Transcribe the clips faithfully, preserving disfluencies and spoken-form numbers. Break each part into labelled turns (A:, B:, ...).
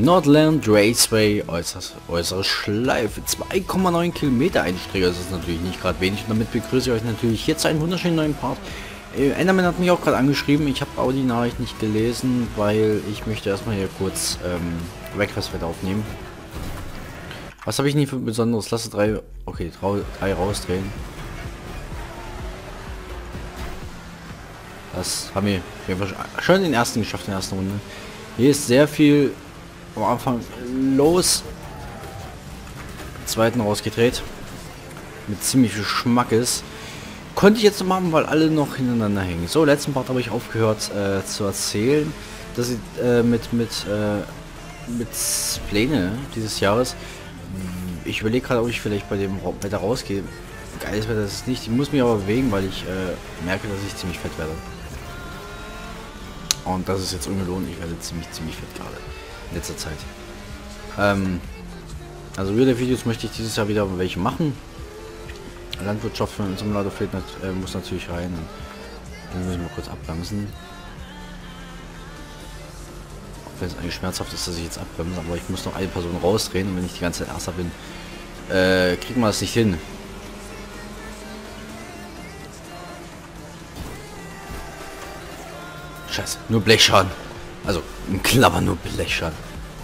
A: Nordland Raceway, äußerst, äußere Schleife, zwei Komma neun Kilometer Einstrecke, das ist natürlich nicht gerade wenig, und damit begrüße ich euch natürlich hier zu einem wunderschönen neuen Part. Äh, Enderman hat mich auch gerade angeschrieben, ich habe auch die Nachricht nicht gelesen, weil ich möchte erstmal hier kurz ähm, Wreckfest aufnehmen. Was habe ich nie für Besonderes? Lasse drei, okay, drei rausdrehen. Das haben wir, wir haben schon den ersten geschafft in der ersten Runde. Hier ist sehr viel am Anfang los. Zweiten rausgedreht. Mit ziemlich viel Schmackes. Konnte ich jetzt noch machen, weil alle noch hintereinander hängen. So, letzten Part habe ich aufgehört äh, zu erzählen, dass ich äh, mit mit äh, mit Pläne dieses Jahres. Ich überlege gerade, ob ich vielleicht bei dem Wetter rausgehe. Geiles Wetter ist es nicht. Ich muss mich aber bewegen, weil ich äh, merke, dass ich ziemlich fett werde. Und das ist jetzt ungelohnt. Ich werde ziemlich ziemlich fett gerade in letzter Zeit. Ähm, also wieder Videos möchte ich dieses Jahr wieder welche machen. Landwirtschaft von unserem Lader fehlt, äh, muss natürlich rein. Dann müssen wir kurz abbremsen. Auch wenn es eigentlich schmerzhaft ist, dass ich jetzt abbremse, aber ich muss noch eine Person rausdrehen, und wenn ich die ganze Zeit Erster bin, äh, kriegt man das nicht hin. Scheiße, nur Blechschaden. Also im Klammer nur Blechschaden.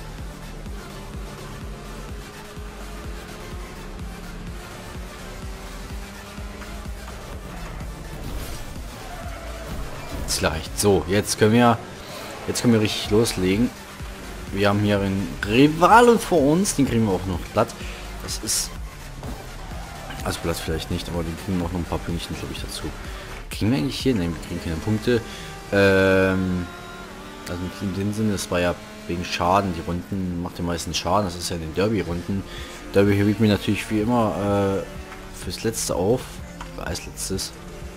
A: Jetzt leicht. So, jetzt können wir jetzt können wir richtig loslegen. Wir haben hier einen Rivalen vor uns, den kriegen wir auch noch glatt. Das ist also Platz vielleicht nicht, aber den kriegen wir auch noch ein paar Pünktchen, glaube ich, dazu. Kriegen wir eigentlich hier? Nein, wir kriegen keine Punkte. Ähm, also in dem Sinne, es war ja wegen Schaden, die Runden macht den meisten Schaden, das ist ja in den Derby-Runden. Derby hebt mir natürlich wie immer äh, fürs Letzte auf, als letztes.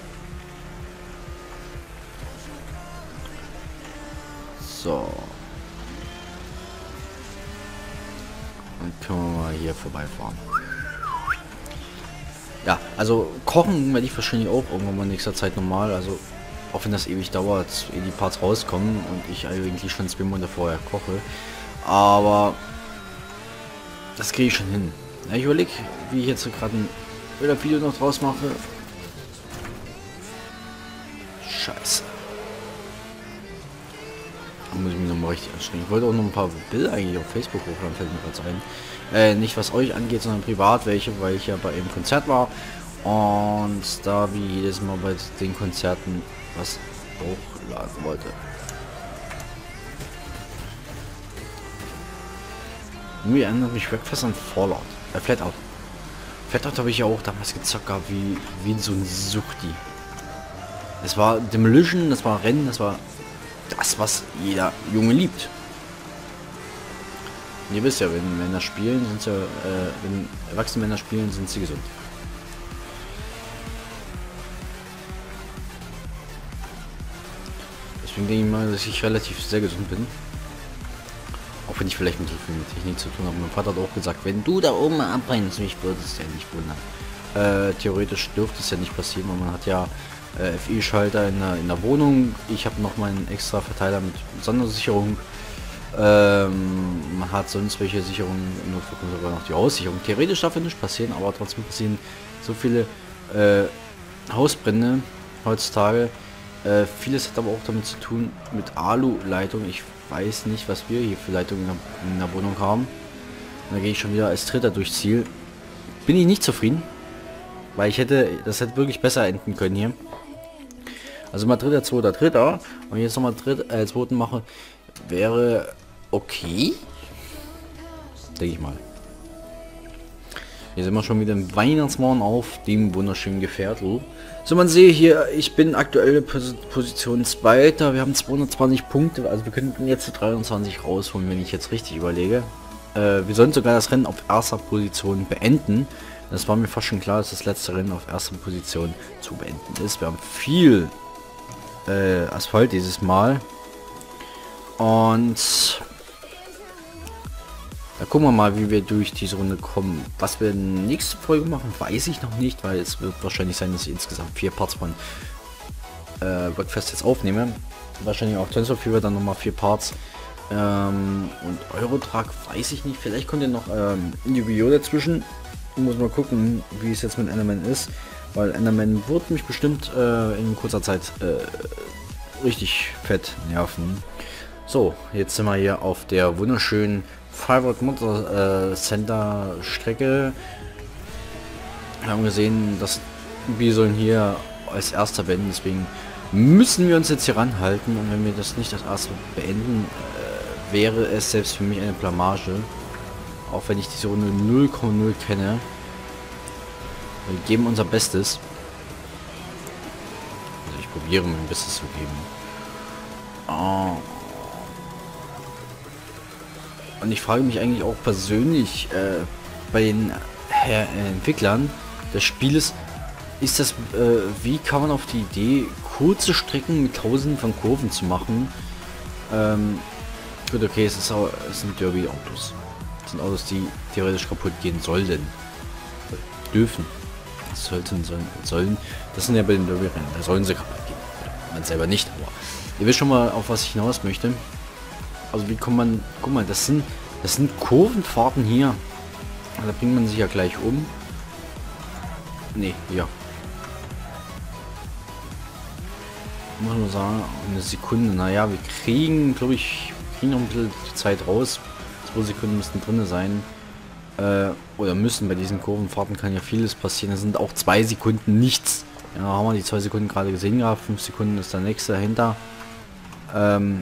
A: So. Dann können wir mal hier vorbeifahren. Ja, also kochen werde ich wahrscheinlich auch irgendwann mal in nächster Zeit normal, also auch wenn das ewig dauert, ehe die Parts rauskommen und ich eigentlich schon zwei Monate vorher koche. Aber das kriege ich schon hin. Ja, ich überlege, wie ich jetzt gerade ein Video noch draus mache. Scheiße. Da muss ich mich nochmal richtig anstrengen. Ich wollte auch noch ein paar Bilder eigentlich auf Facebook hochladen, fällt mir gerade ein. Äh, nicht was euch angeht, sondern privat welche, weil ich ja bei einem Konzert war. Und da wie jedes Mal bei den Konzerten was hochladen wollte. Irgendwie erinnert mich Wreckfest an Fallout. Äh, Flatout. Flatout habe ich ja auch damals gezockt gehabt, wie, wie so ein Suchti. Es war Demolition, das war Rennen, das war das, was jeder Junge liebt. Und ihr wisst ja, wenn Männer spielen, sind sie, äh, wenn erwachsene Männer spielen, sind sie gesund. Deswegen denke ich mal, dass ich relativ sehr gesund bin. Auch wenn ich vielleicht mit so viel mit Technik zu tun habe. Mein Vater hat auch gesagt, wenn du da oben abbrennst, mich würde es ja nicht wundern. Äh, theoretisch dürfte es ja nicht passieren, weil man hat ja äh, F I-Schalter in der, in der Wohnung. Ich habe noch meinen extra Verteiler mit Sondersicherung. Ähm, man hat sonst welche Sicherungen, nur für sogar noch die Aussicherung. Theoretisch darf ja nicht passieren, aber trotzdem passieren so viele äh, Hausbrände heutzutage. Äh, vieles hat aber auch damit zu tun mit Alu-Leitung. Ich weiß nicht, was wir hier für Leitungen in der, in der Wohnung haben. Da gehe ich schon wieder als Dritter durchs Ziel. Bin ich nicht zufrieden, weil ich hätte, das hätte wirklich besser enden können hier. Also mal Dritter, Zweiter, Dritter und jetzt nochmal Dritt, äh, Zweiten mache, wäre okay, denke ich mal. Hier sind wir schon wieder im Weihnachtsmorgen auf dem wunderschönen Gefährtel. So, man sehe hier, ich bin aktuelle Position Zweiter. Wir haben zweihundertzwanzig Punkte, also wir könnten jetzt dreiundzwanzig rausholen, wenn ich jetzt richtig überlege. Äh, wir sollen sogar das Rennen auf erster Position beenden. Das war mir fast schon klar, dass das letzte Rennen auf erster Position zu beenden ist. Wir haben viel äh, Asphalt dieses Mal. Und da gucken wir mal, wie wir durch diese Runde kommen. Was wir in der nächsten Folge machen, weiß ich noch nicht, weil es wird wahrscheinlich sein, dass ich insgesamt vier Parts von äh, Wreckfest jetzt aufnehme. Wahrscheinlich auch Tensor Fever, dann nochmal vier Parts. Ähm, und Eurotrack weiß ich nicht. Vielleicht kommt ja noch ähm, Yu-Gi-Oh! Dazwischen. Muss mal gucken, wie es jetzt mit Enderman ist. Weil Enderman wird mich bestimmt äh, in kurzer Zeit äh, richtig fett nerven. So, jetzt sind wir hier auf der wunderschönen Firework Motor äh, Center Strecke. Wir haben gesehen, dass wir sollen hier als erster beenden, deswegen müssen wir uns jetzt hier ranhalten, und wenn wir das nicht als erste beenden, äh, wäre es selbst für mich eine Blamage. Auch wenn ich diese Runde null Komma null kenne. Wir geben unser Bestes. Also ich probiere mein Bestes zu geben. Oh. Und ich frage mich eigentlich auch persönlich äh, bei den äh, Entwicklern des Spieles, ist das, äh, wie kann man auf die Idee, kurze Strecken mit tausenden von Kurven zu machen? Ähm, gut, okay, es, ist auch, es sind Derby-Autos. Es sind Autos, die theoretisch kaputt gehen sollten. Dürfen. Sollten, sollen, sollen. Das sind ja bei den Derby-Rennen. Da sollen sie kaputt gehen. Man selber nicht, aber ihr wisst schon mal, auf was ich hinaus möchte. Also wie kommt man, guck mal, das sind, das sind Kurvenfahrten hier. Da bringt man sich ja gleich um. Nee, ja. Muss man sagen, eine Sekunde. Naja, wir kriegen, glaube ich, kriegen noch ein bisschen Zeit raus. Zwei Sekunden müssten drin sein. Äh, oder müssen. Bei diesen Kurvenfahrten kann ja vieles passieren. Das sind auch zwei Sekunden nichts. Ja, haben wir die zwei Sekunden gerade gesehen gehabt. Fünf Sekunden ist der nächste dahinter. Ähm,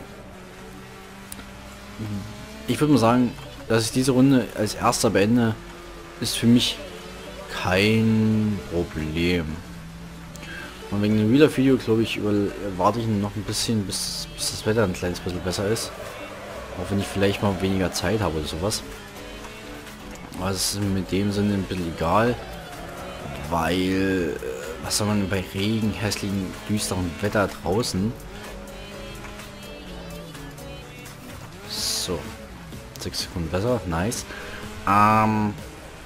A: ich würde mal sagen, dass ich diese Runde als erster beende, ist für mich kein Problem. Und wegen dem Real-Video, glaube ich, über, warte ich noch ein bisschen, bis, bis das Wetter ein kleines bisschen besser ist. Auch wenn ich vielleicht mal weniger Zeit habe oder sowas. Aber es ist mit dem Sinne ein bisschen egal. Weil, was soll man bei Regen, hässlichen, düsteren Wetter draußen? So. sechs Sekunden besser, nice. Ähm...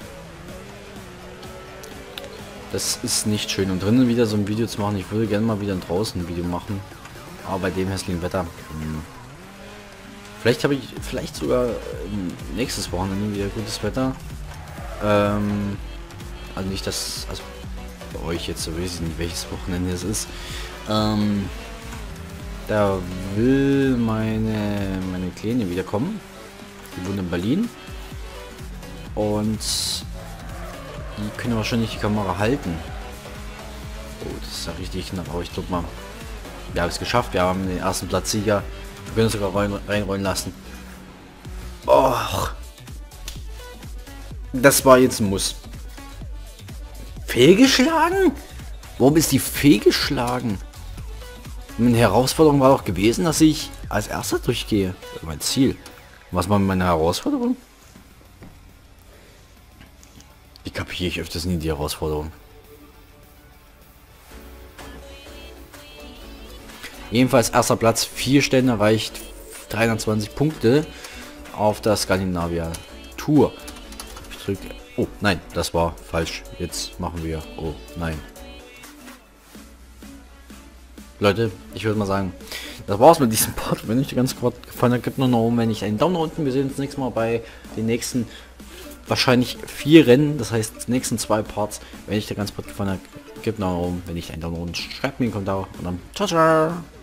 A: Das ist nicht schön. Und drinnen wieder so ein Video zu machen. Ich würde gerne mal wieder draußen ein Video machen. Aber bei dem hässlichen Wetter. Mh. Vielleicht habe ich, vielleicht sogar nächstes Wochenende wieder gutes Wetter. Ähm, also nicht das, also bei euch jetzt, so weiß ich nicht, welches Wochenende es ist. Ähm, da will meine, meine Kleine wiederkommen. Die wohnt in Berlin. Und die können wahrscheinlich die Kamera halten. Oh, das ist ja richtig knapp. Aber ich glaube mal, wir haben es geschafft. Wir haben den ersten Platzsieger. Wir können uns sogar rein, reinrollen lassen. Och. Das war jetzt ein Muss. Fehlgeschlagen? Warum ist die fehlgeschlagen? Meine Herausforderung war doch gewesen, dass ich als erster durchgehe. Mein Ziel. Was war meine Herausforderung? Die kapiere ich öfters nie, die Herausforderung. Jedenfalls erster Platz, vier Sterne erreicht, dreihundertzwanzig Punkte auf der Skandinavia Tour. Ich drücke. Oh nein, das war falsch. Jetzt machen wir. Oh nein. Leute, ich würde mal sagen, das war's mit diesem Part. Wenn euch ganz kurz gefallen hat, gibt noch noch oben, wenn ich einen Daumen nach unten. Wir sehen uns nächstes Mal bei den nächsten wahrscheinlich vier Rennen, das heißt die nächsten zwei Parts. Wenn euch der ganz gut gefallen hat, gibt noch oben, wenn ich einen Daumen nach unten, schreibt mir einen Kommentar und dann ciao ciao.